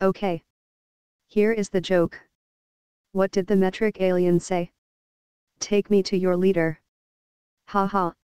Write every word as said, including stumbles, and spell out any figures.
Okay. Here is the joke. What did the metric alien say? Take me to your leader. Ha ha.